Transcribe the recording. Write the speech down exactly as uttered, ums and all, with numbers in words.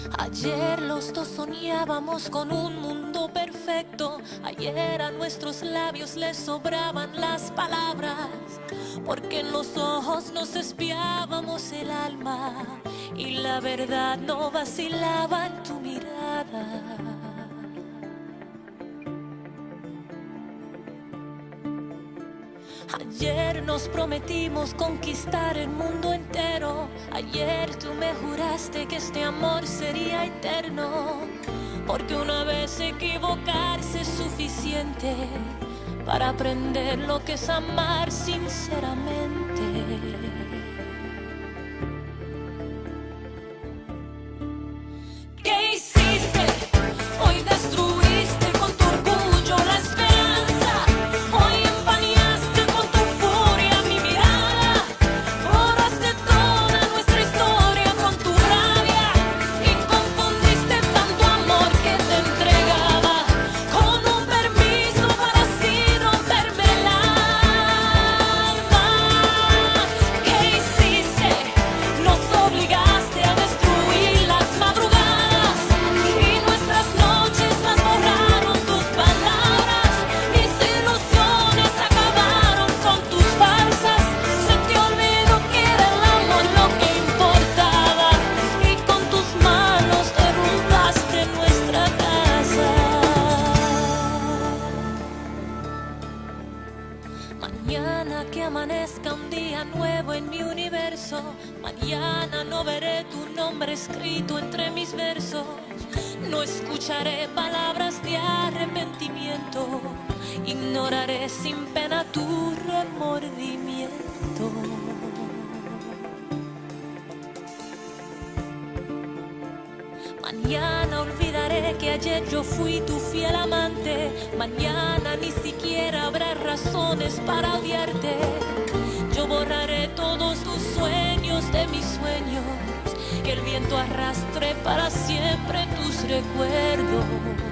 Ayer los dos soñábamos con un mundo perfecto. Ayer a nuestros labios les sobraban las palabras, porque en los ojos nos espiábamos el alma y la verdad no vacilaba en tu mirada. Ayer nos prometimos conquistar el mundo entero. Ayer tú me juraste que este amor sería eterno, porque una vez equivocarse es suficiente para aprender lo que es amar sinceramente. ¿Qué hiciste? Hoy destruiste con tu orgullo la esperanza. Hoy empañaste con tu furia mi mirada. Borraste toda nuestra historia con tu rabia y confundiste tanto amor que te entregaba con un permiso para así romperme el alma. ¿Qué hiciste? Nos obligaste a destruir las madrugadas y nuestras noches las borraron tus palabras. Mis ilusiones acabaron con tus falsas. Se te olvidó que era el amor lo que importaba y con tus manos derrumbaste nuestra casa. Mañana que amanezca un día nuevo en mi universo. Mañana no veré tu nombre escrito entre mis versos. No escucharé palabras de arrepentimiento. Ignoraré sin pena tu remordimiento. Mañana olvidaré que ayer yo fui tu fiel amante. Mañana ni siquiera habrá razones para odiarte. Yo borraré todos tus sueños de mis sueños, que el viento arrastre para siempre tus recuerdos.